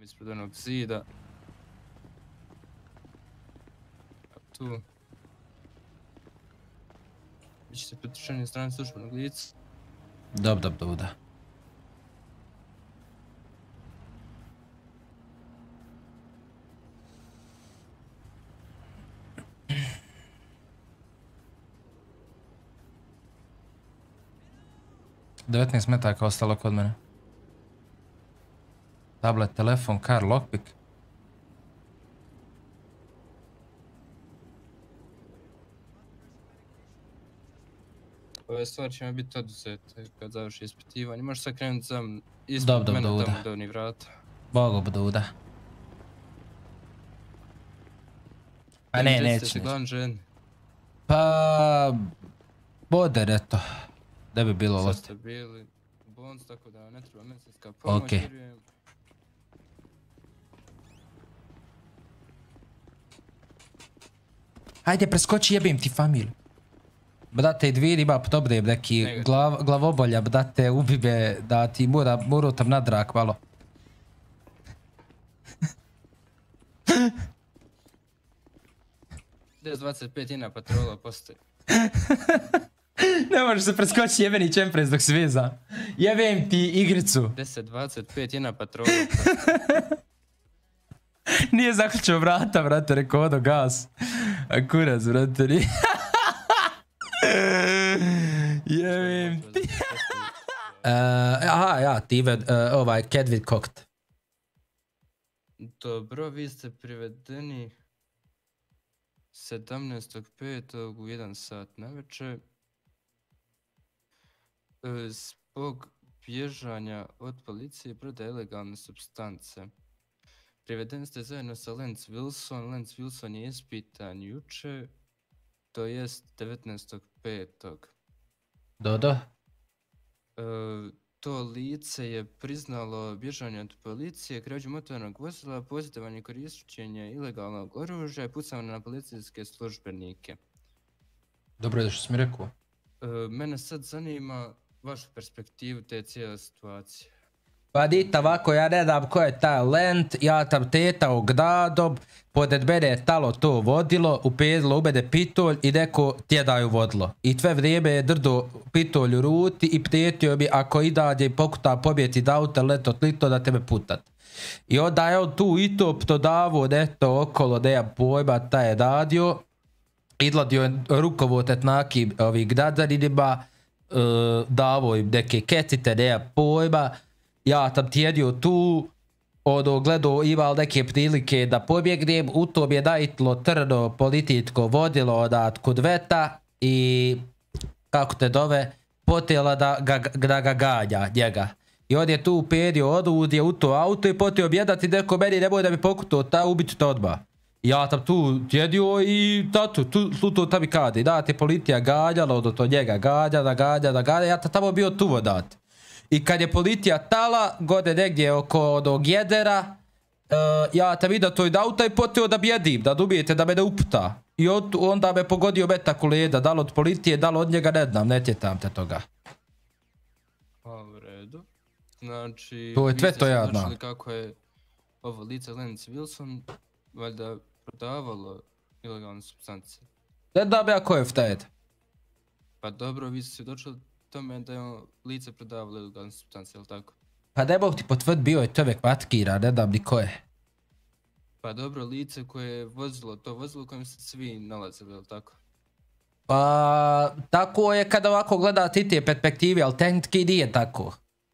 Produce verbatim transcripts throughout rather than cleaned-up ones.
ispred onog zida. A tu... Vi ćete pretušeni strane službenog lica. Dob, dob, dob, da. devetnaest metaka ostalo kod mene. Tablet, telefon, kar, lockpick. Ove stvari će mi biti oduzete kad završi ispitivanje. Možeš sad krenuti za mene ispred Dob, dob, mene dob, tamo da. do onih vrata. Bogu budu, da. A ne, neću, se neću. glavni ženi. Pa... Boder, eto. Da bi bilo Sad lote. ste bili u bolnici, tako da ne treba medicinska pomoć. Okej. Vjerujem. Hajde, preskoči, jebim ti familiju. Brate, dvije ima podobne neki Negativno. glav, glavobolja, brate, ubi me da ti mora, mora tam nadrak malo. dvadeset pet ina patrola postoji. Ne možeš se preskoči jebeni čempres dok si veza. Jebem ti igricu. deset dvadeset pet ina patrola. Nije zaključio vrata, brate, rekao odo gas. A kurac, brate, nije. Jebem ti. Uh, aha, ja, Tive, uh, ovaj, Kedvid Kokt. Dobro, vi ste privedeni sedamnaestog petog u jedan sat navečer. E, Zbog bježanja od policije i prodaje ilegalne supstance. Privedeni ste zajedno sa Lance Wilson. Lance Wilson je ispitan juče, to jest devetnaestog petog Dodo? E, to lice je priznalo bježanje od policije, krađu motornog vozila, posjedovanje i korištenje ilegalnog oružja i pucanje na policijske službenike. Dobro je što si mi rekao. E, mene sad zanima vašu perspektivu te cijele situacije. Pa dita ovako, ja ne znam ko je taj Lent, ja tam tetao gdadob, pored mene je talo to vodilo, upezilo u mene pitolj i neko tjedaju vodilo. I sve vrijeme je drdo pitolj u ruti i prijetio mi ako idađe i pokuta pobjeti da auta leto lito da tebe putat. I onda je on tu i to ptodavo neto okolo, nemam pojma, taj je radio. Izladio je rukovotet nakim ovih gdazarinima, uh, davo im neke kecite, nemam pojma. Ja tam tjedio tu, ono gledao imao neke prilike da pobjegnem, u tom je najitlo trno političko vodilo odat kod veta i kako te dove, potela da ga, da ga ganja njega. I on je tu pedio odudje u to auto i potio bjedati neko meni nemoj da mi pokuto, ta ubit te odmah. Ja tam tu tjedio i tatu, tu, tu to tam i kade, da te policija ganjala, ono to njega ganja, da ganja, da ganja, ja tam tamo bio tu vodat. I kad je policija tala, gode negdje oko onog jedera, uh, ja tam vidio to iz auta i potio da bjedim, da dobijete, da me ne uputa. I od, onda me pogodio metak u leda, da li od policije, da li od njega, ne znam, ne tjetam te toga. Pa u redu. Znači, to je vi sve ste to ja svjedočili znam. kako je ovo lice Lance Wilson valjda prodavalo ilegalne supstance. Ne znam ja ko je vtajed. Pa dobro, vi ste svjedočili tome da je on lice prodavalo ilegalne supstance, jel tako? Pa ne mogu ti potvrd, bio je čovjek matkira, ne znam ni ko je. Pa dobro, lice koje je vozilo, to vozilo u kojem se svi nalazili, jel tako? Pa tako je kada ovako gledate i te perspektive, ali tehnički nije tako.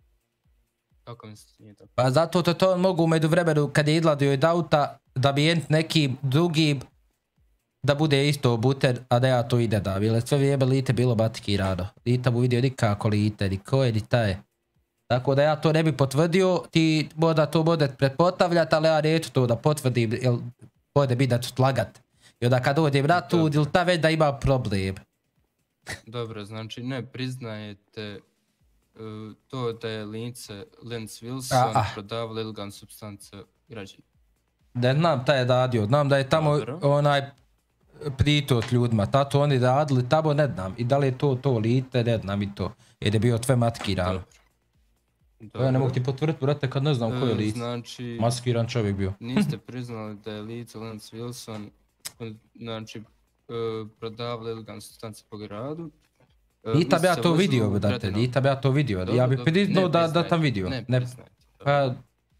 Kako mi se nije tako? Pa zato to to mogu među vremenu kad je izladio od auta da bi jent nekim drugim da bude isto buter, a da ja to ide da bi. Jer sve vrijeme lite bilo matkirano. Lita mu vidio nikako lite, ni ko je, ni taj. Tako da ja to ne bi potvrdio, ti možda to bude pretpostavljati, ali ja neću to da potvrdim, jer bude mi da ću slagat. I onda kad dođem na tu, ili ta već da ima problem. Dobro, znači ne priznajete uh, to da je lice Lance Wilson A, a. prodavalo ilegalne supstance građanima. Ne znam taj je radio, znam da je tamo Dobro. onaj pritot ljudima, tato oni radili tamo, ne znam. I da li je to to lite, ne znam i to. Jer je bio sve matkirano. Dobro. Ja ne mogu ti potvrditi, brate, kad ne znam ko je lice. Znači, maskiran čovjek bio. Niste priznali da je lice Lance Wilson, znači, prodavali ilegalne supstance po gradu. Nita bi ja to vidio, brate, nita bi ja to vidio. Ja bi priznao da tam vidio. Ne priznajte. Pa,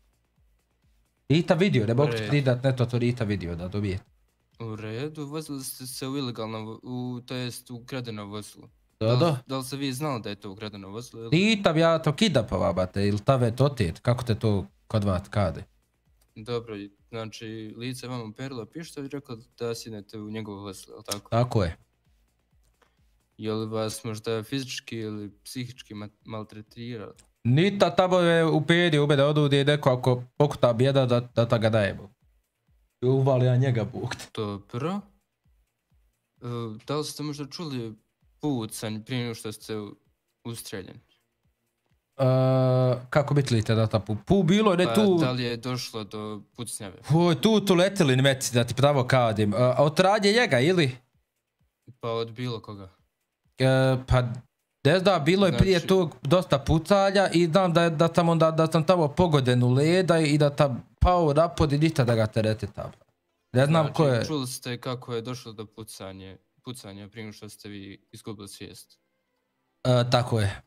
nita vidio, ne mogu ti pridat, ne to to nita vidio da dobije. U redu, vozili ste se u ilegalno, to jest u kradeno vozilo. Da, da. Da li ste vi znali da je to ukradeno vozilo? Nita bi ja to kidapova, brate, ili tave to otet, kako te to kod vas kade? Dobro, znači lice vam operilo pištolj i rekao da sjednete u njegovo vozilo, ali tako? Tako je. Je li vas možda fizički ili psihički maltretirali? Nita tamo je u pedi ubede odudi neko ako pokuta bijeda da, da ta ga daje. I uvali ja njega buk. Dobro. E, da li ste možda čuli pucanj prije nego što ste ustreljeni? Uh, kako mislite da ta pu... Pu bilo ne pa, tu... Da li je došlo do pucnjave? Pu, tu tu letili meci da ti pravo kadim. Uh, od radnje njega ili? Pa od bilo koga. Uh, pa ne znam, bilo je znači... prije tog dosta pucanja i znam da, da, tam onda, da sam tamo pogoden u leda i da tam pao napod i ništa da ga terete tamo. Ne znam znači, ko je... čuli ste kako je došlo do pucanje, pucanja prije nego što ste vi izgubili svijest? Uh, tako je.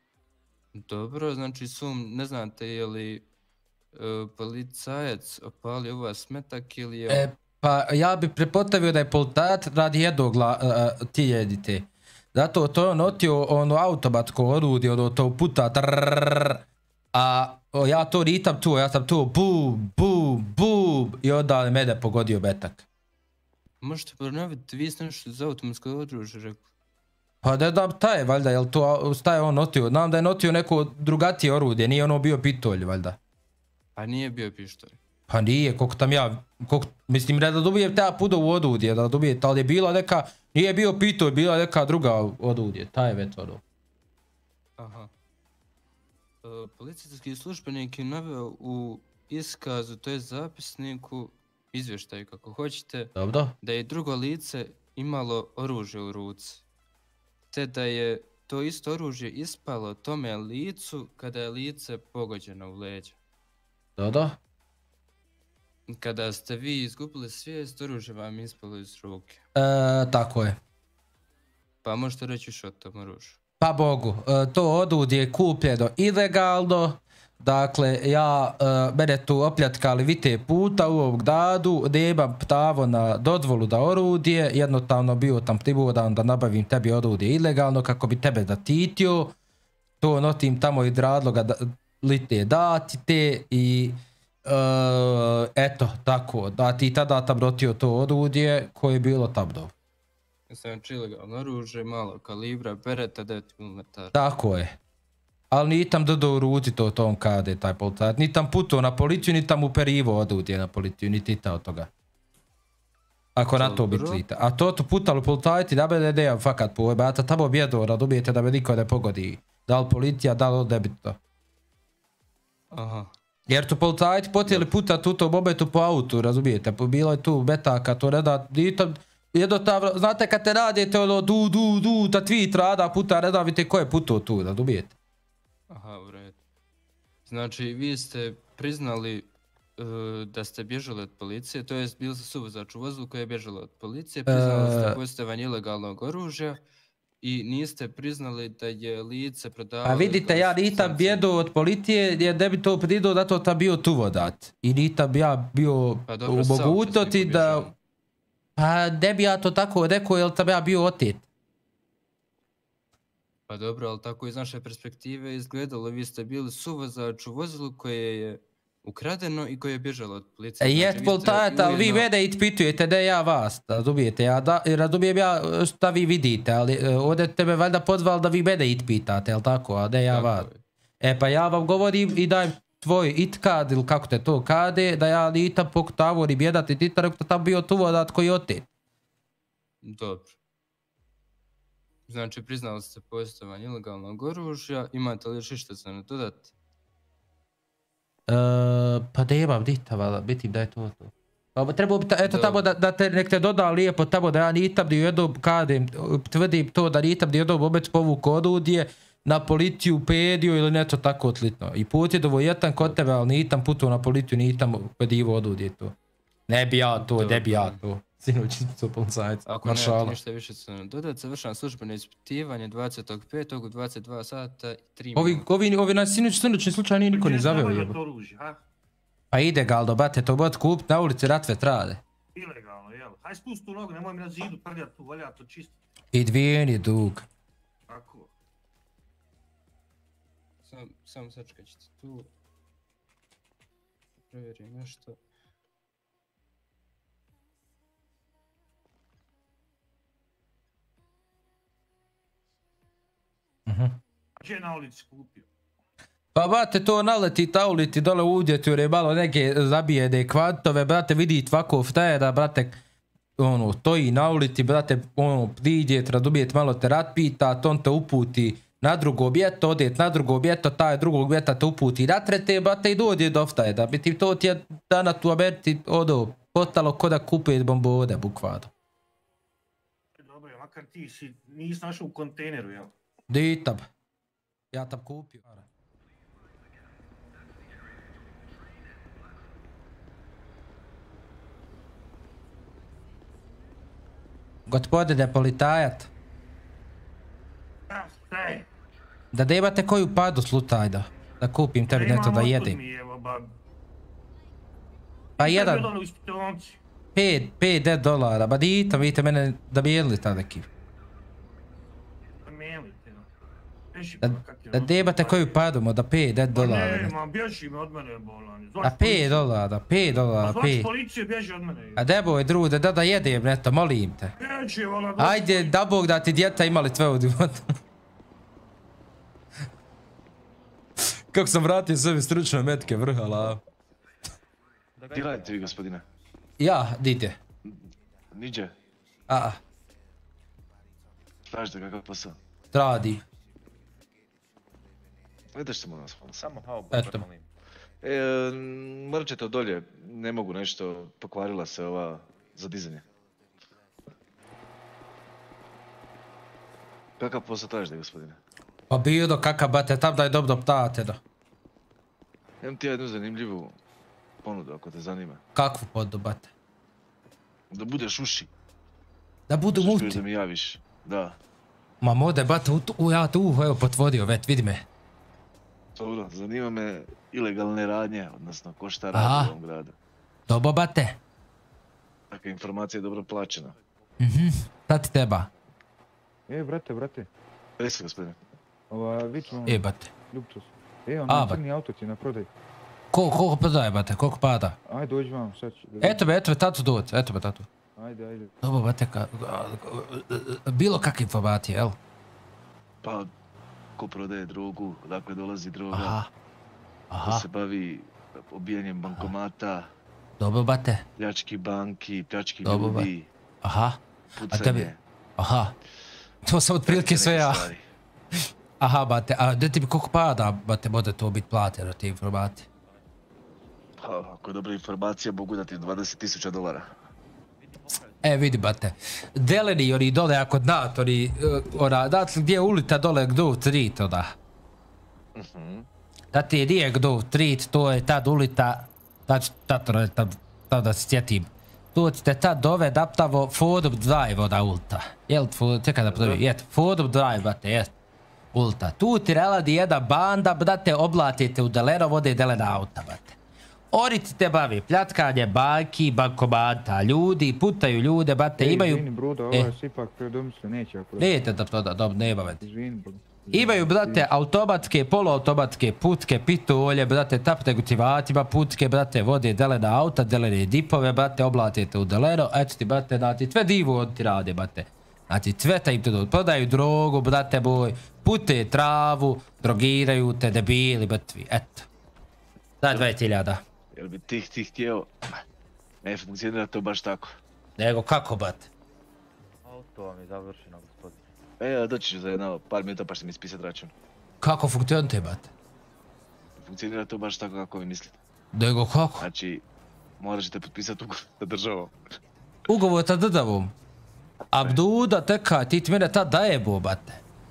Dobro, znači sum, ne znate je li uh, policajac opalio u vas metak ili je... E, pa ja bi prepotavio da je policajac radi jednog uh, ti jedite. Zato to je on otio ono automatsko orudio, ono to puta trrrrrrr, a o, ja to ritam tu, ja sam tu bum, bum, bum i onda mene pogodio metak. Možete ponoviti, vi ste nešto za automatsko oružje rekli? Pa ne znam taj, valjda, jel to staje on notio? Znam da je notio neko drugatije oruđe, nije ono bio pitolj, valjda. A nije bio pištolj? Pa nije, koliko tam ja, koliko, mislim da dobijem ta pudo u odudje, da dobijem, ali je bila neka, nije bio pitolj, bila neka druga odudje, taj već ono. Aha. E, policijski službenik je naveo u iskazu, to je zapisniku, izvještaju kako hoćete, dobro, da je drugo lice imalo oružje u ruci. Te da je to isto oružje ispalo tome licu kada je lice pogođeno u leđa. dobro. Kada ste vi izgubili svijest, oružje vam ispalo iz ruke. E, tako je. Pa možete reći što o tom oružju? Pa Bogu, e, to odudje je kupljeno ilegalno. Dakle, ja, uh, mene tu opljatkali vite puta u ovog dadu, nemam pravo na dozvolu da orudje, jednostavno bio tam pribudan da nabavim tebi orudje ilegalno kako bi tebe zatitio, to notim tamo iz razloga da, lite dati te i uh, eto, tako, da ti tada tam rotio to orudje koje je bilo tam do. Znači ilegalno oružje, malo kalibra, bereta devet milimetara. Tako je. Ali nitam dodao u ruci to tom kade taj policajac. Nitam putao na policiju, nitam uperivo odudje na policiju, niti ta od toga. Ako na to mislite. A to to putalo policajci da bi ne deja fakat pojebata, tamo bjedo razumijete da me niko ne pogodi. Da li policija, da li debito. Aha. Jer tu policajci potijeli putat u tom momentu po autu, razumijete. Bilo je tu metaka, to ne da, nitam, jednostavno, znate kad te radite ono du, du, du, ta tweet rada puta, ne da vidite ko je putao tu, razumijete. Aha, u redu. Znači, vi ste priznali uh, da ste bježali od policije, to jest bili ste suvozač u vozilu koji je bježalo od policije, priznali ste posjedovanje ilegalnog oružja i niste priznali da je lice prodavalo... A vidite, ja nisam bjedo od policije jer ne bi to pridao da to tam bio tu vodat. I nisam ja bio pa dobro, u mogućnosti da... Pa ne bi ja to tako rekao jer tam ja bio otet. Pa dobro, ali tako iz naše perspektive izgledalo, vi ste bili suvozač u vozilu koje je ukradeno i koje je bježalo od policije. E, jet policajac, ali vi mene ispitujete da ja vas, razumijete, ja da, razumijem ja šta vi vidite, ali ovdje tebe valjda pozval da vi mene ispitate, jel tako, a ne ja tako vas. Je. E pa ja vam govorim i dajem tvoj itkad ili kako te to kade, da ja nitam pokutavo ni bjedati tita, rekao tam bio tu vodat koji otet. Dobro. Znači, priznali ste posjedovanje ilegalnog oružja, imate li još išta za ne dodati? Uh, pa da imam dita, vala, bitim da je to to. Pa trebao bi, ta, eto tamo da, da te, nek te doda lijepo tamo da ja nitam di u jednom kadem, tvrdim to da nitam di u jednom moment povuku orudje, na policiju pedio ili nešto tako otlitno. I put je dovojetan kod tebe, ali nitam putu na policiju, nitam pedivo odudje to. Ne bi ja to, ne bi ja to. Sinoć su policajci. Ako nemate ništa više se dodati, završam službeno ispitivanje dvadesetog petog u dvadeset dva sata i tri minuta. Ovi, ovi nas sinoć, sinoćni slučaj nije niko ni zaveo jebo. Pa ide Galdo, bate, to bod kupit na ulici Ratvet rade. Ilegalno, jel? Haj spust tu nogu, nemoj mi na zidu prljat tu, valja to čisto. I dvijen je dug. Tako. Sam, sam sačkat ćete tu. Provjerim nešto. Uh-huh. Gdje je na ulici kupio? Pa brate, to naleti tauliti dole u udjetore, malo neke zabijede kvantove, brate, vidi tvako vtajeda, brate, ono, stoji na ulici, brate, ono, priđet, radubijet malo te rat pita, on te uputi na drugo objeto, odjet na drugo objeto, taj drugog objeta te uputi na trete, brate, i dođe do vtajeda, biti to ti je dana tu Americi, odo, postalo ko da kupuje bombode, bukvado. Dobro, makar ti si, nisi našao u kontejneru, jel? Di tab, ja tam kupio. Gospodine policajac. Da da imate koju padu slutaj da, da kupim tebi nešto da jedem. Pa jedan, pet, pet, deset dolara, ba di tam vidite mene da bi jedli ta neki. Da, da debate koju padamo, da pet, deset dolara. Pa ne, ma bježi me od mene, bolani. A pet dolara, pet dolara, pet. Zvač policije, bježi od mene. A deboj drude, da da jedem nešto, molim te. Bježi, vola. Ajde, da Bog da ti djeta imali tve u životu. Kako sam vratio sebi stručne metke vrhala. Ti radite vi, gospodine? Ja, dite. Niđe? A. Tražite kakav posao? Radi. Gledaš se moram vas. Samo hao, eto. E, morat ćete dolje, ne mogu nešto, pokvarila se ova za dizanje. Kakav posao tražite, gospodine? Pa bio do kakav bate, tam da je dobro ptate do. Imam ti jednu zanimljivu ponudu, ako te zanima. Kakvu ponudu, bate? Da budeš uši. Da budu muti? muti? Da mi javiš, da. Ma mode, bate, u, u, ja tu uho, evo potvodio, vet, vidi me. Dobro, zanima me ilegalne radnje, odnosno ko šta radi u ovom gradu. Dobro, bate. Takva informacija je dobro plaćena. Mhm, šta ti treba? E, brate, brate. Resi, gospodine. Ova, vić vam... E, bate. Ljubčos. E, on crni auto ti na prodaj. Ko, koliko prodaje, bate, koliko pada? Ajde, dođi vam, sad ću... Eto be, eto be, tatu dođi, eto be, tatu. Ajde, ajde. Dobro, bate, ka... bilo kakve informacije, jel? Pa, ko prodaje drogu, odakle dolazi droga. Aha. Aha. Ko se bavi obijanjem bankomata. Dobro, bate. Pljački banki, pljački Dobro, ljudi. Bate. Aha. Pucanje. A tebi... Aha. To sam otprilike sve ja. Aha, bate, a da ti bi koliko pada, bate, bude to biti plateno, te informacije? Pa, ako je dobra informacija, mogu dati dvadeset tisuća dolara. E, vidi, bate, deleni oni dole, ako dnat, oni, ona, dakle, gdje je ulita dole, Gdov Street, ona. Mhm. Da ti je nije Gdov Street, to je tad ulita, znači, tato, tam, tam da se sjetim. Tu ćete tad dove naptavo Fordham Drive, ona ulta. Jel, čekaj da pravi, jet, Fordham Drive, bate, jet. Ulta. Tu ti reladi jedna banda, brate, oblatite u deleno, vode delena auta, brate. Oni ti te bavi pljatkanje banki, bankomata, ljudi, putaju ljude, brate, imaju... Izvini, bruda, ovo je ipak predomislio, neće ako... Nijete da proda, dobro, nema vete. Izvini, bruda. Imaju, brate, automatske, poluautomatske putke, pitolje, brate, tapte gutivatima, putke, brate, vode delena auta, delene dipove, brate, oblatite u deleno, eto ti, brate, znači, sve divu on ti rade, brate. Znači, cveta im to dođe, prodaju drogu, brate boj, pute travu, drogiraju te, debili, mrtvi, eto. Daj dvadeset hiljada. Jel bi ti ti htio, ne funkcionira to baš tako. Nego kako, brate? Auto vam je završeno, gospodine. E, doći ću za jedno par minuta pa ćete mi ispisati račun. Kako funkcionira, brate? Funkcionira to baš tako kako vi mislite. Nego kako? Znači, morat ćete potpisati ugovor sa državom. Ugovor sa državom? Abduda, tekaj, ti ti mene tad dajebo, brate.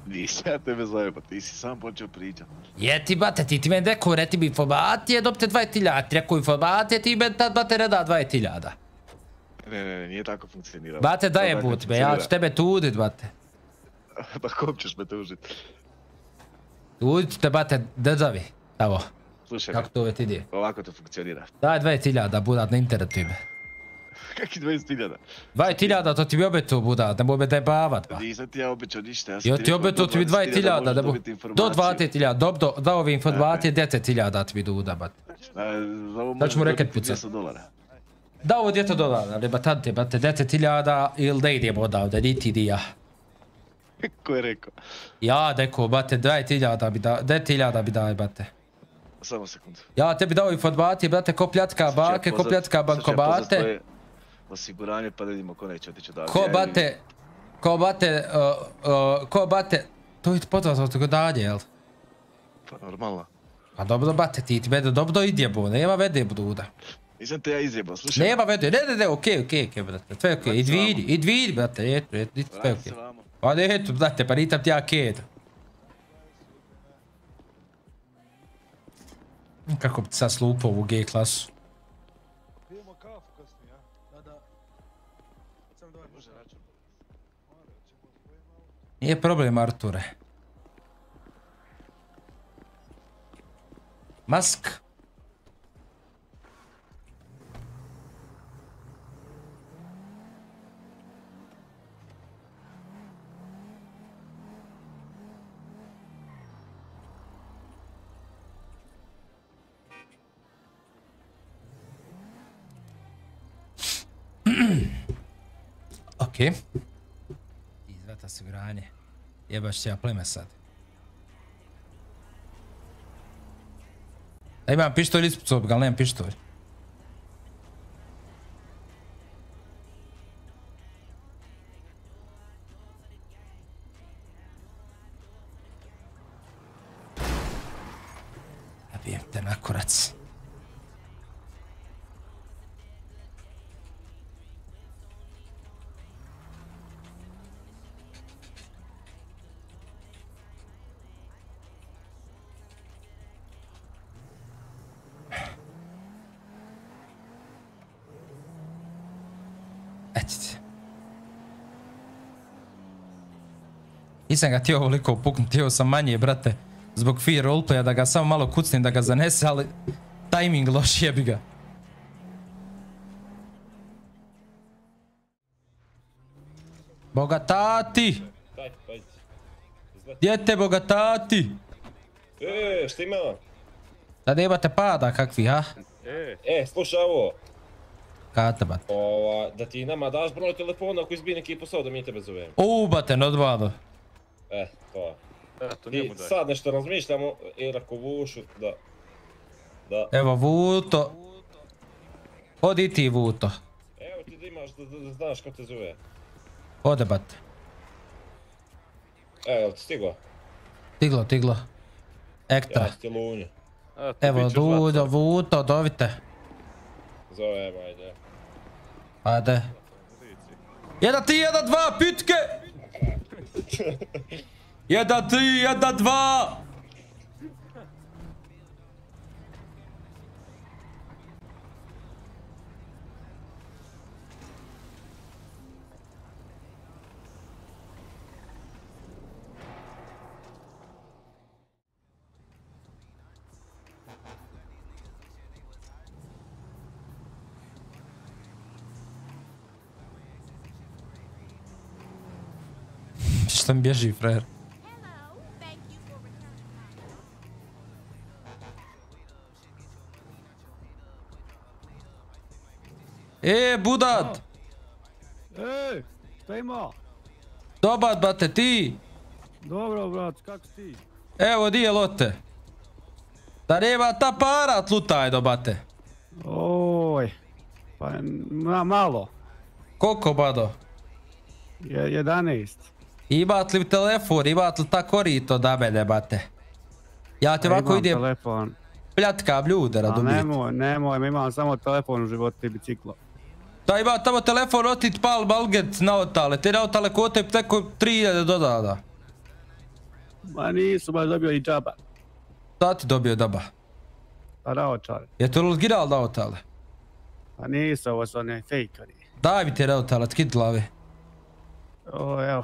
Nisi ja tebe zove, pa ti si sam počeo pričat. Je ti, bate, ti ti meni rekao, reti mi informacije, dobite dvadeset hiljada. Ti rekao informacije, ti meni tad, bate, ne da dvadeset hiljada. Ne, ne, ne, nije tako funkcioniralo. Bate, daj jebut me, ja ću tebe tudit, bate. Pa kom ćeš me tužit? Tudit ću te, bate, državi. Evo, Slušaj kako me, to uvijek ide. ovako to funkcionira. Daj dvadeset hiljada, budat, na internetu ime. Kaki dvadeset hiljada? dvadeset hiljada, to ti bi obetu, budat, ne mogu me debavat, ba. Nisam ti ja obećao ništa, ja sam Jo ti ti rekao obetu, do ti bi dvadeset hiljada, možeš da bu... dobiti Do informaciju. dvadeset hiljada, do, do, da ove informacije, deset hiljada ti bi duda, bate. A, za ovo Sad ću mu možeš reket dobiti pucat. dvjesto dolara. Da ovo dvjesto dolara, ali batante, bate, deset hiljada ili da idemo odavde, niti di ja. Ko je rekao? Ja, deko, bate, dvadeset hiljada bi da, deset hiljada bi daj, bate. Samo sekundu. Ja tebi dao informacije, brate, ko pljačka bake, ko pljačka bankomate. Osiguranje pa da vidimo ko neće otići odavde. Ko bate, ko bate, uh, uh, ko bate, to je potvao toga dalje, jel? Pa normalno. Pa dobro, bate, ti ti mene dobro idjebo, nema vede, bruda. Nisam te ja izjebao, slušaj. Nema vede, ne, ne, ne, okej, okej, okej, brate, sve okej, idi vidi, idi vidi, brate, eto, eto, sve Vrati okej. se vamo. Pa ne, eto, brate, pa nitam ti ja kedo. Kako bi ti sad slupao ovu G klasu? Pijemo kafu kasnije, a? Da, da. Samo daj može račun. Nije problem, Arture. Mask. Okej. Izvrat osiguranje. Jebaš će ja pleme sad. Da imam pištolj ispod sobe, ali nemam pištolj. Nabijem te na kurac. Nisam ga htio ovoliko puknuti, htio sam manje, brate, zbog free roleplaya da ga samo malo kucnim da ga zanese, ali tajming loš, jebi ga. Bogatati! Daj, daj. Djete bogatati! E, šta ima? Da nemate pada kakvi, ha? E, e slušaj ovo. Kata, bate. Ova, da ti nama daš broj telefona ako izbije neki posao da mi tebe zovemo. U, bate, normalno. E, to. Eto, I njemu daj. sad nešto razmišljamo, jer ako vušu, da... Da. Evo, Vuto. Odi ti, Vuto. Evo ti da imaš, da, da, da znaš ko te zove. Ode, bate. E, jel ti stiglo? Tiglo, tiglo. Ektra. Ja ti lunje. Evo, Dudo, Vuto, dovite. Zovem, ajde. Ajde. Jedan ti, jedan dva, pitke! Jedan tri, jedan dva! Šta mi bježi, frajer? E, Budat! Ej, šta ima? Dobar, brate, ti! Dobro, brat, kako si ti? Evo, di je lote? Da nema ta para tlutaj do bate. Oj, pa ma, malo. Koliko, bado? Je, jedanaest. Imat li telefon, imat li ta korito da mene, bate? Ja ti Pa ovako imam idem telefon. pljatkam ljude, A razumijete? nemoj, nemoj, imam samo telefon u životu i biciklo. Da ima tamo telefon otit pal malget na otale, te na otale kote preko tri hiljade dodana. Ma nisu baš dobio i džaba. Šta ti dobio daba? Pa naočare. Je to original naotale? Pa nisu, ovo su one fejkari. Daj mi te naotale, skid glave. O, evo.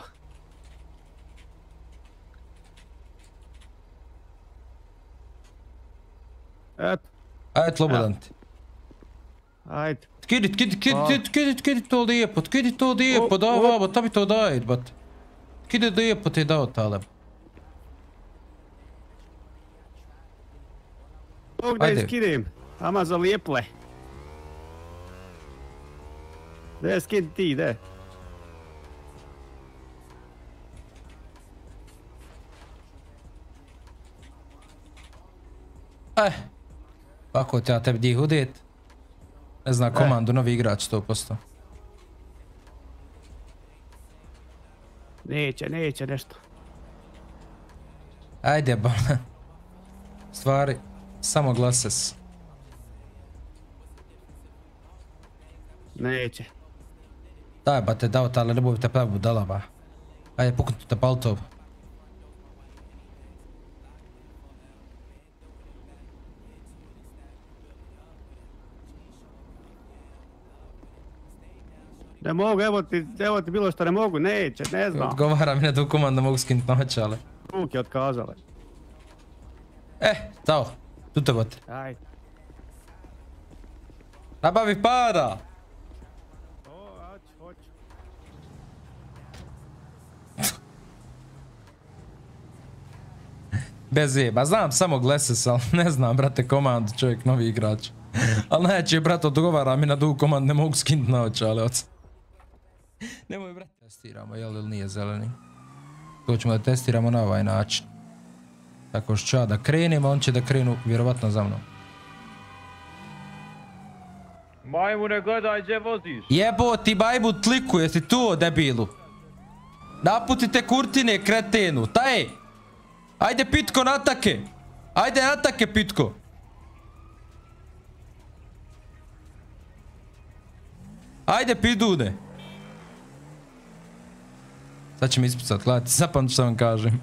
Eto. Ajde, slobodan ti. Ajde. Skidi, skidi, skidi, skidi, skidi, skidi to lijepo, skidi to lijepo, da vamo, ta mi to daje, bat. Skidi lijepo ti dao tale. Bog da iskidim, ama za lijeple. De, skidi ti, de. Eh, kako ti ja tebi dih udet? Ne zna komandu, novi igrač sto posto. Neće, neće nešto. Ajde, ba. Stvari, samo glases. Neće. Daj, ba te dao tale, ne budete pravi budala, ba. Ajde, puknuti te paltov. Ne mogu, evo ti, evo ti bilo što ne mogu, neće, ne znam. Odgovara mi na tu komandu, mogu skinut naočale. Ruke otkazale. Eh, tao, tu te bote. Ajde. Nabavi para! O, hoću, hoću. Bez jeba, znam samo Gleses, ali ne znam, brate, komandu, čovjek, novi igrač. Ali najjače, brate, odgovara mi na tu komandu, ne mogu skinut naočale, oca. Nemoj, brate. Testiramo, jel ili nije zeleni. To ćemo da testiramo na ovaj način. Tako što ću ja da krenem, a on će da krenu vjerovatno za mnom. Majmune, gledaj gdje voziš. Jebo ti bajbu tliku, jesi tu, debilu? Naputite kurtine, kretenu, taj! Ajde, Pitko, na atake! Ajde, na atake, Pitko! Ajde, Pidune! Sad će mi ispucat, gledajte, zapamti što vam kažem.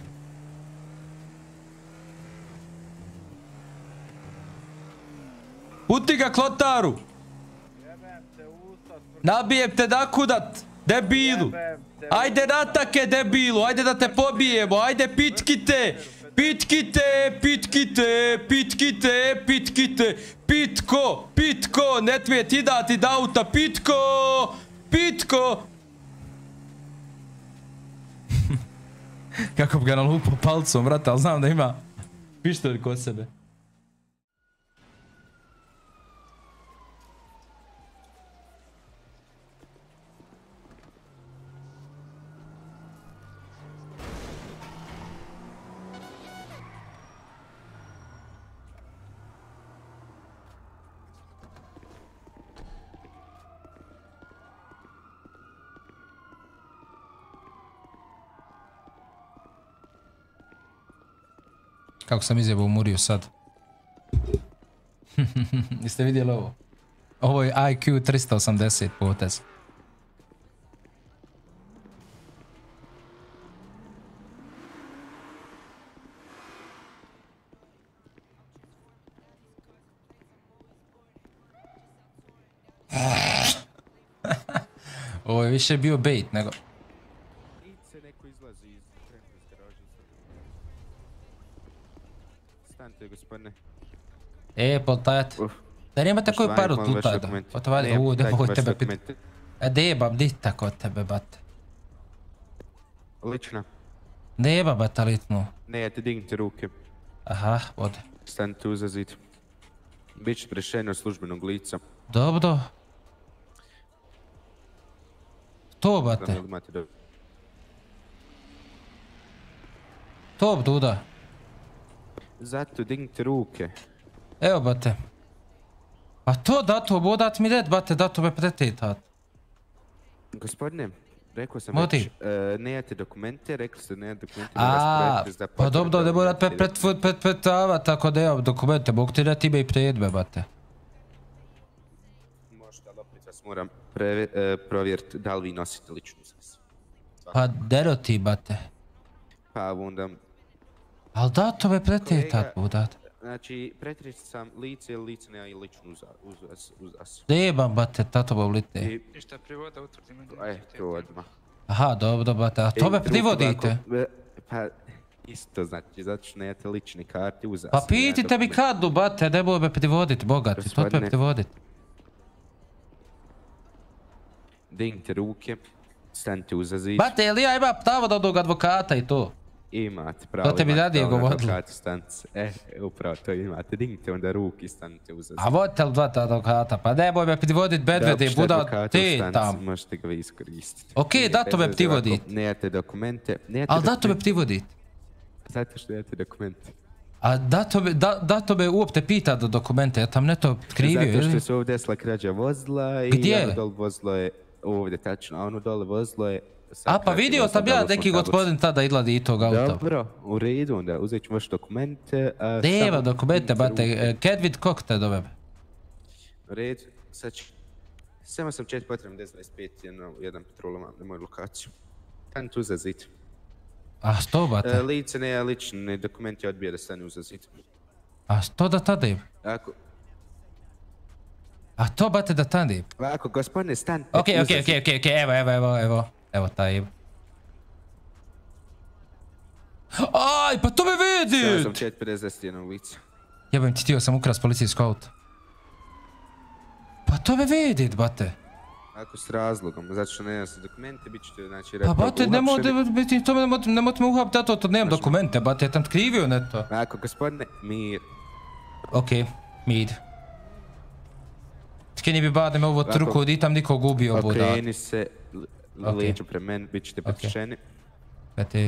Puti ga Klotaru! Nabijem te dakudat, debilu! Ajde na atake, debilu, ajde da te pobijemo, ajde pitkite! Pitkite, pitkite, pitkite, pitkite! Pitko, Pitko, ne tvije ti dati da auta, Pitko! Pitko! Kako bi ga nalupao palcom, vrata, ali znam da ima pištolj kod sebe. Kako sam izjebao u Muriju sad. Jeste vidjeli ovo? Ovo je I Q tristo osamdeset potez. Ovo je više bio bait nego... E, poltajat. Da nemate koju paru tlutaj da. Oto valjda, uuu, da mogu tebe pit. E, debam, di tako od tebe, bate. Lična. Deba, bata, litnu. Ne, ti dignite ruke. Aha, vode. Stanite uza zid. Biće rješenje službenog lica. Dobro. To, bate. To, Duda. Zato dignite ruke. Evo, bate. A to dato, bo dat mi red, bate, dato me pretetat. Gospodine, rekao sam Moti. već, uh, nejate dokumente, rekli ste nejate dokumente. A, pa dobro, ne morat me pretavati, tako da imam dokumente, mogu ti dati ime i prijedbe, bate. Možete, ali opet vas moram pre, uh, provjeriti da li vi nosite ličnu iskaz. Pa, dero ti, bate. Pa onda Al datove pretetat budat. Znači, pretreći sam lice ili lice nema i lično uz, uz, uz, uz as. Debam, bate, tatova u lite. Ništa privoda utvrdimo. E, to odmah. Aha, dobro, bate, a to me privodite? Pa, isto znači, zato što nemate lični karti uz as. Pa pitite mi kardu, bate, ne mogu me privodit, bogati, to te me privodit. Dignite ruke, stanite uza zid. Bate, jel ja imam pravo da od advokata i to? Imate pravo, to te mi radije govorili. E, upravo to imate, dignite onda ruke i stanite uza zid. A vodite li dva advokata? Pa nemoj me privodit bedvede, buda ti tam. Možete ga vi iskoristiti. Okej, da to me privodit. Nemate dokumente. Ali da to me privodit? Zato što nemate dokumente. A da to me uopće pita do dokumente, ja tam ne to krivio, ili? Zato što su ovdje desila krađa vozila i ono dole vozilo je ovdje tačno, a ono dole vozilo je... A pa vidio sam ja neki gospodin tada izgledi i tog auta. Dobro, u redu, onda uzet ću vaše dokumente. Nema dokumente, bate, Kedvid kog te do web? U redu, sad ću... Samo sam čet potrebno deset dvadeset pet, jedan patrol imam na moju lokaciju. Stani tu za zid. A što, bate? Lice ne, lični dokumenti odbije da stani uza zid. A što da tada im? Ako... A to, bate, da tada im? Ako, gospodine, stani Ok, ok, ok, ok, evo, evo, evo, evo. Evo taj im. Aj, pa to me vidit! Sada sam čet pedeset jedan u licu. Jebem ti, htio sam ukrast policijsko auto. Pa to me vidit, bate. Ako s razlogom, zato što nemam se dokumente, bit ćete, znači, Pa bate, nemojte me uhapiti, zato to nemam dokumente, bate, ja tam tkrivio neto. Ako, gospodine, mir. Okej, mir. Skini bi badem ovo truku, di tam nikog ubio buda. Okreni se, lijeđu pre meni, bit ćete pretušeni. Petet.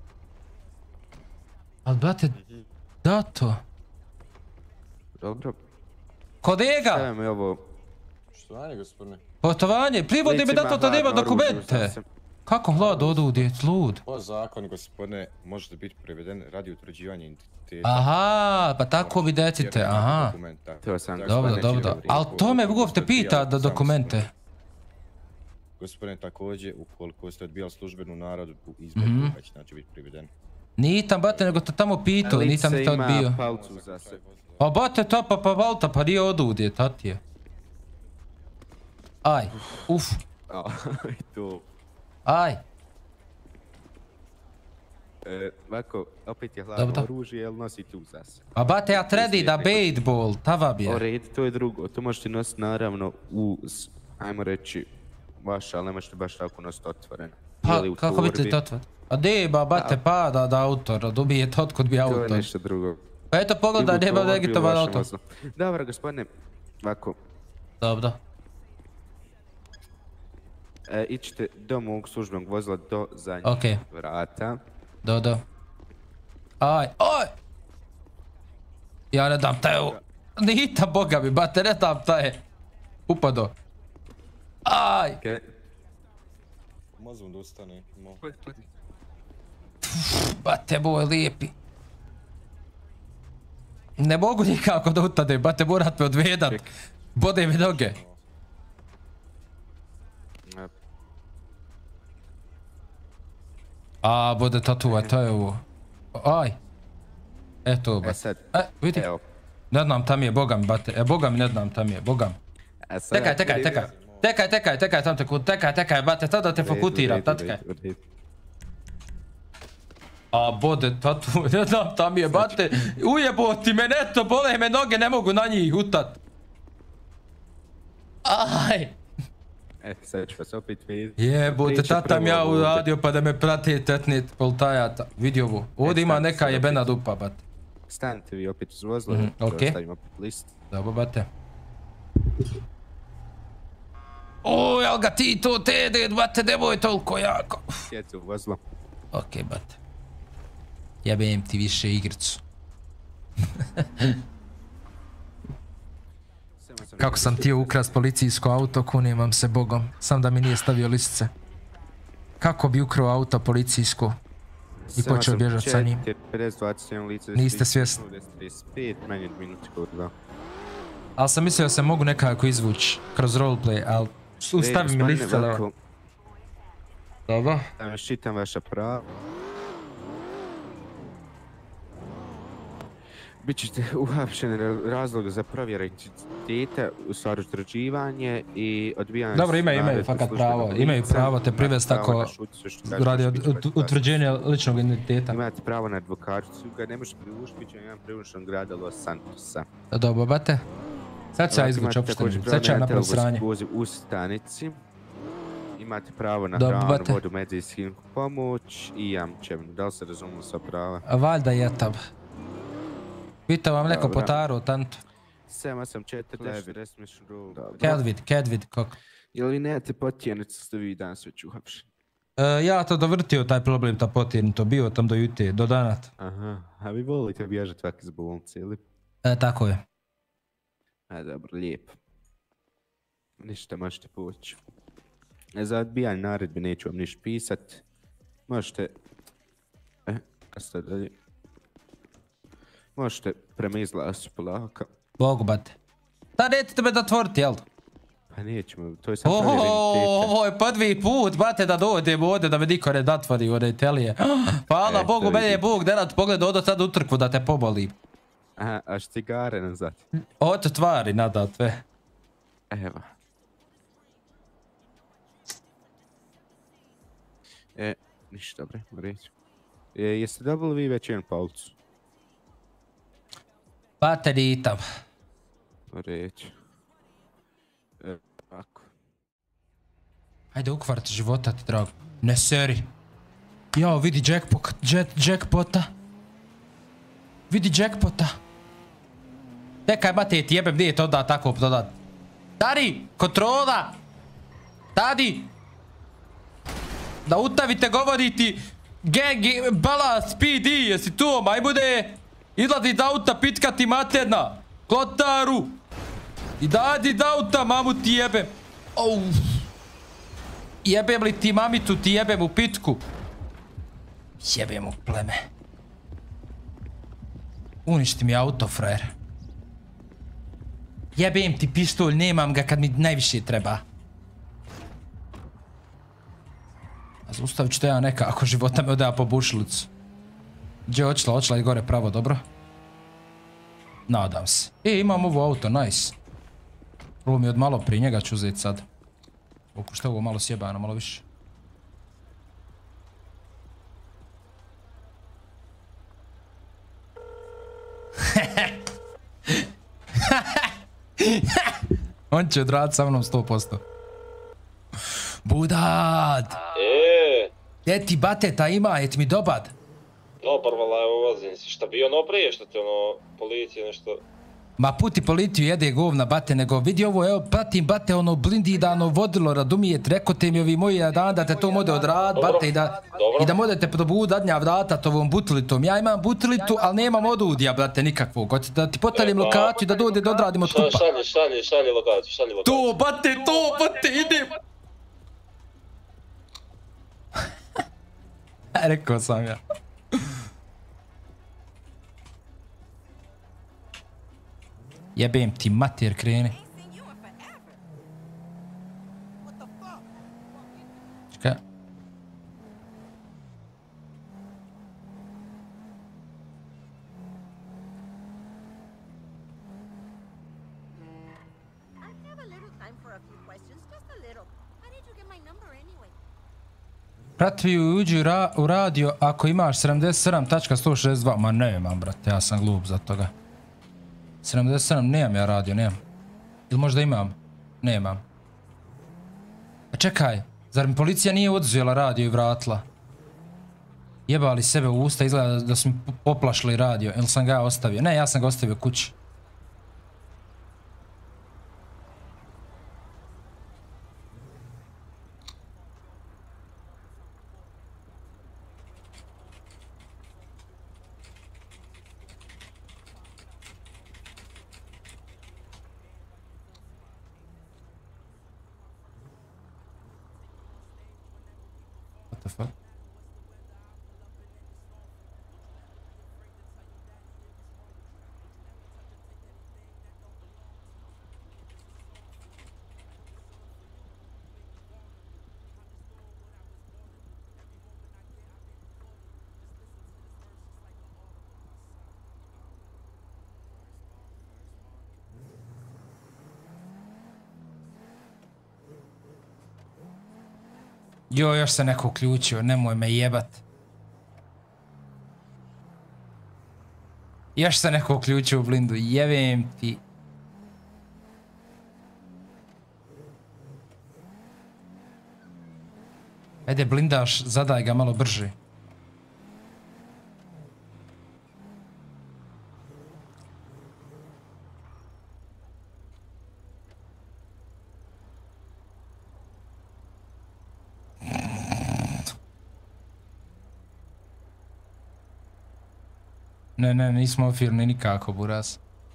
Ali, bate, da to. Dobro. Kolega! Stavljam mi ovo... Poštovanje, gospodine. Poštovanje, privodi mi da to to nema dokumente. Kako hlad odu, djec, lud? Po zakonu, gospodine, možete biti priveden radi utvrđivanja identiteta. Aha, pa tako vi decite, aha. Dobro, dobro, ali to me uopšte pita da dokumente. Gospodine, također, ukoliko ste odbijali službenu narodbu izbjedu, već znači biti priveden. Nitam, bate, nego te tamo pitao, nisam te odbio. Lice ima palcu za se. Pa bate, to pa pa valta, pa nije odudje, tati je. Aj, uf. Aj, to. Aj. Ovako, opet je hladno oružje, jel nosite uza se? A bate, ja tredi da bejtbol, tava bi je. O red, to je drugo, to možete nositi naravno uz, ajmo reći, vaša, ali ne možete baš tako nositi otvoreno. Pa, kako bi ti otvoreno? A deba, bate, pada da autor, dobijete otkud bi autor. To je nešto drugo. Pa eto, pogledaj, nema legitovan auto. Dobro, gospodine, ovako. Dobro. Ićete do mog službenog vozila do zadnjih vrata. Do, do. Aj, aj! Ja ne dam taj u... Nita, boga mi, bate, ne dam taj. Upado. Aj! Možemo da ustane. Bate, boj, lijepi. Ne mogu nikako da utade, bate, morat me odvedat. Bode mi noge. A, bude tatuvaj, to je ovo. Aj. Eto, bate. E sad, e, vidi. Ne znam tam je, boga mi, bate. E, boga mi, ne znam tam je, boga mi. Tekaj, tekaj, tekaj. Tekaj, tekaj, tekaj, tam te kut, tekaj, tekaj, bate, sad da te fokutiram, tatkaj. A, bode, tatu, ne znam tam je, bate. Ujebo ti me, neto, bole me noge, ne mogu na njih utat. Aj. E, sad ću vas opet vidjeti. Jebote, tata mi ja uradio pa da me prati tetni poltajata. Vidi ovo, ovdje ima neka jebena dupa, bate. Stanite vi opet uz vozlo, okej. Stavim opet list. Dobro, bate. O, jel ga ti to tede, bate, nemoj toliko jako. Sjeti u vozlo. Okej, bate. Jebem ti više igricu. Kako sam tio ukrast policijsko auto, kunimam se bogom. Sam da mi nije stavio listice. Kako bi ukrao auto policijsko i počeo bježat sa njim? Niste svjesni. Ali sam mislio da se mogu nekako izvući kroz roleplay, ali stavi mi listice. Dobro. Da vam čitam vaša prava. Bit ćete uhapšeni razlog za provjeru identiteta, usarađivanje i odbijanje... Dobro, imaju, imaju fakat pravo, imaju pravo te privesti tako radi utvrđenja ličnog identiteta. Imate pravo na advokaticu, ga ne možete priušiti, bit će jedan priušen grada Los Santosa. Dobro, bate. Sad ću ja izvući opšteni, sad ću ja napraviti sranje. U stanici. Imate pravo na hranu, vodu, medicinsku pomoć i jamčevnu. Da li se razumiju sva prava? Valjda je tab. Pitao vam neko po taru, tanto. sedam osam četiri devet Kedvid, Kedvid, kako? Jel vi nemate potjernicu, ste vi danas već uhapšeni? Ja to dovrtio taj problem, ta potjernica, bio tam do jutra, do danata. Aha, a vi volite bježati ovak iz bolnice, ili? E, tako je. A, dobro, lijepo. Ništa, možete poći. Za odbijanje naredbe neću vam ništa pisat. Možete... E, kasta dalje. Možete prema izlazu polaka. Bogu, bate. Da, nećete me da otvoriti, jel? Pa nećemo, to je sam provjer identiteta. Ovo je prvi put, bate, da dođem ovdje da me niko ne datvori u telije. Hvala Bogu, meni je Bog da rad pogleda ovdje sad u trkvu da te poboli. Aha, a štigare nazad. Oto tvari nadat, sve. Evo. E, ništa bre, reći. E, jeste dobili vi već jednu paucu? Bate, nitam. Reći. E, ovako. Hajde ukvarti života ti, drago. Ne seri. Jao, vidi jackpot, jet, jackpota. Vidi jackpota. Čekaj, bate, ti jebem, nije to da tako dodat. Dari, kontrola! Tadi! Da utavite govoriti gang, balast, P D, jesi tu, majbude? Izlazi iz auta, pitka ti materna. Klotaru. I dadi iz auta, mamu ti jebem. Oh. Jebem li ti mamicu, ti jebem u pitku. Jebem u pleme. Uništi mi auto, frajer. Jebem ti pištolj, nemam ga kad mi najviše treba. Zaustavit ću to ja nekako, života me odaja po bušilicu. Gdje je očila? Očila je gore pravo, dobro? Nadam se. E, imam ovo auto, nice. Ovo mi od malo prije, njega ću uzeti sad. Oko što je ovo malo sjebano, malo više. On će odraditi sa mnom sto posto. Budad! E. E ti bateta ima, et mi dobad. Dobar, vala, evo vozim si. Šta bi ono prije, što ti ono, policija nešto... Ma puti policiju jede govna, bate, nego vidi ovo, evo, pratim, bate, ono blindidano vodilo, radumijet, reko te mi ovi moji dan da te to mode odrad, bate, i da, i da modete probud dadnja vratat ovom butilitom. Ja imam butilitu, ali nemam odudija, brate, nikakvog. Da ti potalim lokaciju, da dođe da odradimo skupa. Šalje, šalje, šalje lokaciju, šalje lokaciju. To, bate, to, bate, idem. Rekao sam ja. Jebem ti mater, kreni. Čekaj. Prati uđi ra u radio ako imaš sedamdeset sedam tačka sto šezdeset dva. Ma nemam, brate, ja sam glup za toga. sedamdeset sedam, nemam ja radio, nemam. Ili možda imam? Nemam. A čekaj, zar mi policija nije oduzela radio i vratila? Jebali sebe u usta, izgleda da su mi poplašili radio, ili sam ga ostavio? Ne, ja sam ga ostavio kući. What the fuck? Jo, još se neko uključio, nemoj me jebat. Još se neko uključio u blindu, jebem ti. Ajde blindaš, zadaj ga malo brže. Ne, ne, nismo ofirni nikako, buraz.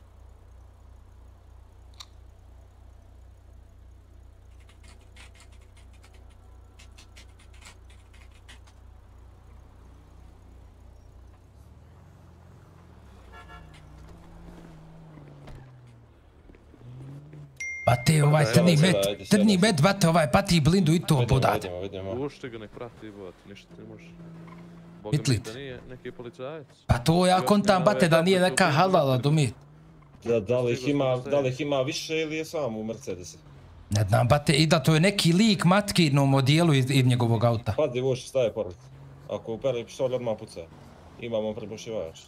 Bate, ovaj trni med, trni med, bate, ovaj pati blindu i to podate. Pušti ga, nek prati, bate, ništa ne može. Itlit. Da nije neki policajac. Pa to ja kontam, bate, da nije neka halala domit. Da, da li ih ima, da li ih ima više ili je samo u Mercedesu? Ne znam, bate, i da to je neki lik matkirnom odijelu iz, iz njegovog auta. Pazi, voš staje pored. Ako upere pištolj, odmah puca. Imamo prebušivač.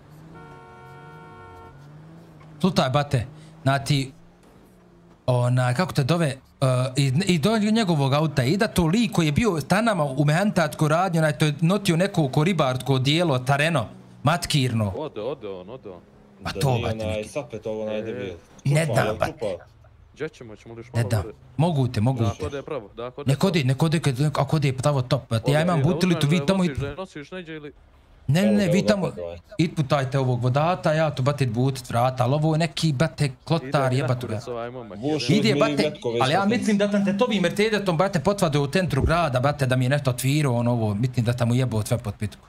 Slutaj, bate, znati, onaj, kako te dove, uh, i, i do njegovog auta, i da to lik koji je bio stanama u mehantatskoj radnji, onaj, to je notio neko ko ribarsko odijelo, tareno, matkirno. Ode, ode on, ode on. A to, bate, Da nije onaj sapet ovo onaj debil. ne znam, bate. Gdje ćemo, ćemo li još Ne malo da, gore? mogu te, mogu Da, te. kod je pravo, da, kod je Nek odi, nek odi, ako odi pravo top, bate, ja imam butilitu, vi tamo i... Nosiš da je nosiš neđe ili... Ne, ne, ne, vi tamo itputajte ovog vodata, ja tu batit butit vrata, ali ovo je neki, bate, klotar, jebatu ga. Ide, bate, ali ja mislim da tam te tovi Mercedesom, bate, potvade u centru grada, bate, da mi je nešto otvirao, on ovo, mislim da tam mu jebao sve pod pitku.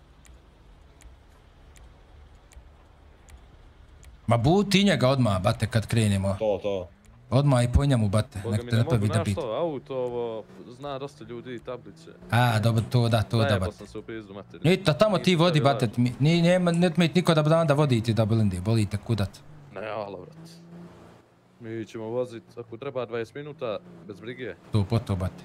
Ma buti njega odmah, bate, kad krenemo. To, to. Odmah i po njemu, bate, nek te ne prvi da bit. Boga mi ne mogu našto, auto ovo, zna dosta ljudi i tablice. A, dobro, to da, to da, Zajebao bate. sam se u pizdu materiju. Nito, tamo ti vodi, bate, ni, nema, ne tmejt niko da dan da voditi da blindi, bolite kudat. Ne, ala, vrat. Mi ćemo vozit, ako treba dvadeset minuta, bez brige. To, po to, bate.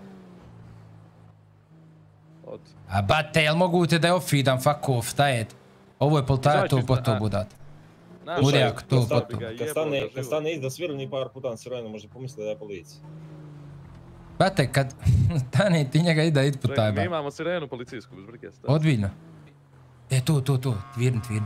Od. A bate, jel mogu te da je off-feedam, fuck off, šta je? Ovo je poltaja, to po to budat. Murijak, to po to. Kad stane, kad stane iza svirni par puta na sirenu, može pomisliti da je policija. Bate, kad stane ti njega ide id putaj, Mi ba. imamo sirenu policijsku, bez brige. Odbiljno. E, to, to, to, tvirni, tvirni.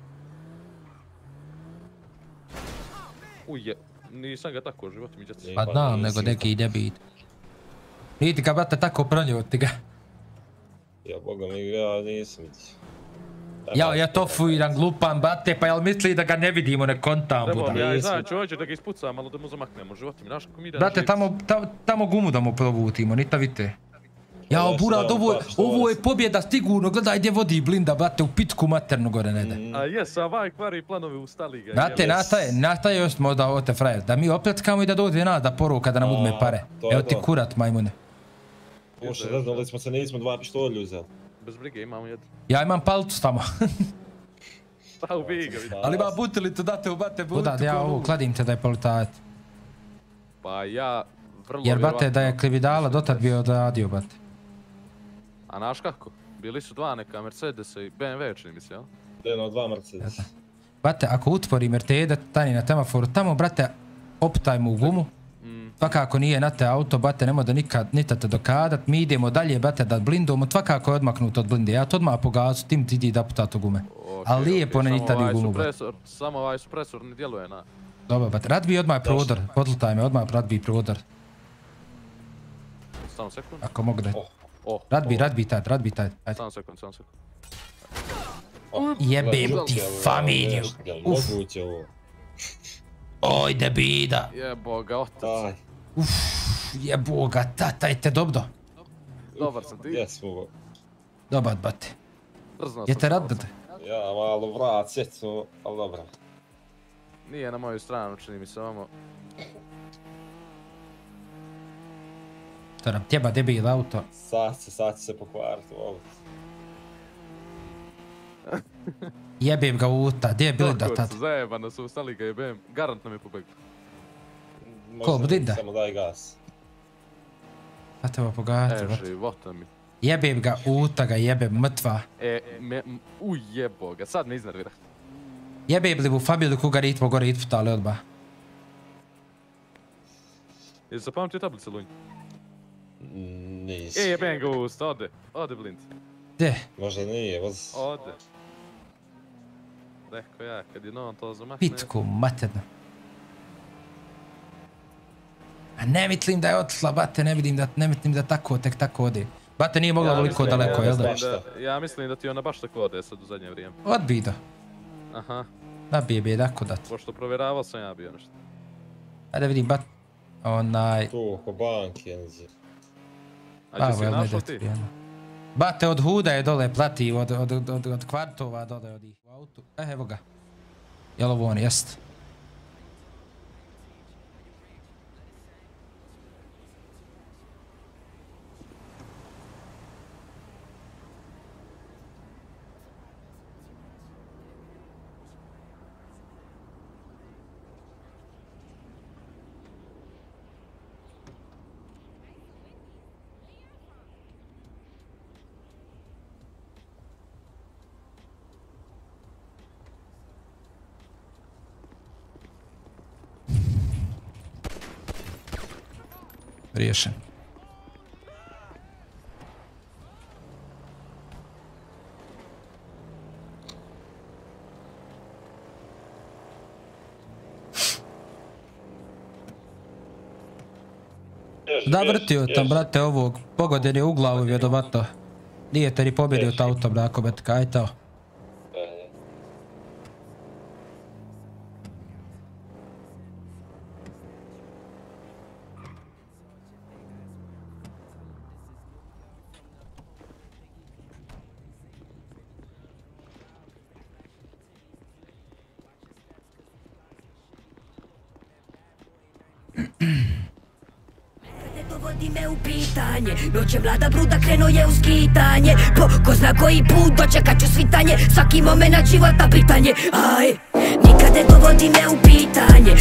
Uje, nisam ga tako život mi djeci. Pa znam, nego neki ide bit. Niti ga, brate, tako pronio ti ga. Ja, boga mi, ja nisam vidio. Ja, ja to fuiram, glupan, bate, pa jel misli da ga ne vidimo, ne kontam, Trebao buda. bi ja i znači hoće da ga ispucam, malo da mu zamaknemo život mi, znaš kako mi da... Brate, tamo, ta- tamo gumu da mu provutimo, nita vidite. Jao, Burad, ovo, je- ovo je pobjeda sigurno, gledaj gdje vodi blinda, brate, u pitku maternu gore ne ide. A jes, a vaj kvari planovi ustali ga. Brate, nastaje, nastaje još možda ovo te frajer, da mi opletkamo i da dođe nada poruka da nam uzme pare. to je Evo ti to. kurat, majmune. Pošto ne znam li smo se nismo dva pištolja uzeli. Bez brige, imamo jednu. Ja imam palcu tamo. Pa ubij ga, vidi. Ali ima butilicu, date u bate butilicu. Buda, ja ovo kladim te da je politajac. Pa ja, vrlo Jer, bate, da je vjerovatno- Klividala dotad bio odradio, bate. A znaš kako? Bili su dva neka Mercedesa i B M W, čini mi se, jel? Jedno, dva Mercedes. Brate, ako utvori Mercedes, stani na temaforu, tamo, brate, optaj mu u gumu. Svakako nije na te auto, brate, nemoj da nikad nita te dokadat, mi idemo dalje, brate, da blindujemo, svakako je odmaknut od blinde, ja to odmah po gazu, tim ti idi da puta to gume. Ali lijepo ne nita di u gumu, brate. Supresor, samo ovaj supresor ne djeluje na... Dobro, brate, rad bi odmah prodor, podlutaj me, odmah rad bi prodor, Samo sekund. ako mogu da... Oh, Rad bi, oh. rad bi taj, rad bi taj, ajde. Samo sekund, samo sekund. Jebem ti familiju. Uf, Moguće ovo. ojde bida. Jebo ga, otac. Uf, jebo ga, tataj te dobro. Dobar sam ti. Jesmo. Dobar, brate. Trzno sam Jete se rad, malo. brate? Ja, malo vrat, sjeću, ali dobro. Nije na moju stranu, čini mi se ovamo. To nam tjeba debil auto. Sad će, sad će se pokvariti ovo. Jebem ga uta, gdje je blinda Doktor tad? su zajebano su, stali ga jebem. Garant nam je pobegli. Ko, blinda? Samo daj gas. A teba pogati, E, brate. života mi. Jebem ga, uta ga, jebem, mrtva. E, me, uj jebo ga, sad me iznervira. Jebem li mu familiju koga ritmo gore itputali odmah. Jesi zapamtio tablice, Lunj? Nisam. E, jebem ga u usta, ode. Ode, blind. Gdje? Možda nije, voz. Ode. Rekao ja, kad je novan to zamakne... Pitku materno. A ne mislim da je otišla, bate, ne vidim da, ne mislim da tako, tek tako ode. Bate nije mogla ovoliko daleko, jel da? Ja mislim da ti ona baš tako ode sad u zadnje vrijeme. Odbij da. Aha. Nabije bi je tako dat. Pošto provjeravao sam ja bio nešto. Ajde vidim, bat... Onaj... Tu, oko banke, nizi. A gdje si našao ti? Bate, od Huda je dole plati, od, od, od, od, od kvartova dole od ih u autu. E, evo ga. Jel ovo on, jest? Riješen. Da, vrtio tam, brate, ovog. Pogoden je u glavu, vjerovatno. Nije te ni pobjedio t autom, brako, bet, kaj to? Dovodi me u pitanje, noće mlada bruda krenuo je u skitanje. Po ko zna koji put dočekat ću svitanje, svaki moment života pitanje. Aj, nikad ne dovodi me u pitanje,